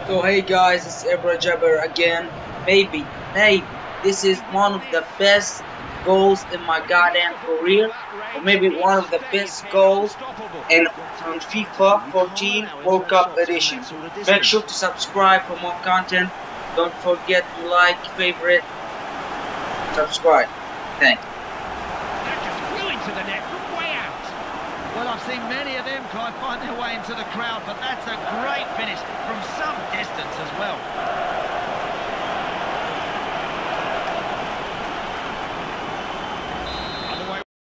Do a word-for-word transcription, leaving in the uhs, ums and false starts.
So hey guys, it's Ibra Jabber again. Maybe, maybe this is one of the best goals in my goddamn career, or maybe one of the best goals in on FIFA fourteen World Cup edition. Make sure to subscribe for more content. Don't forget to like, favorite, subscribe. Thanks. That just flew into the net from way out. Well, I've seen many of them, Clive, find their way into the crowd, but that's a great finish from some distance as well.